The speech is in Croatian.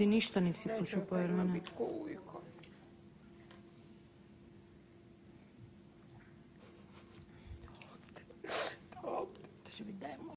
Ti ništa nisi počupao, Jermena. Neće biti ko uvijek. To će biti demo.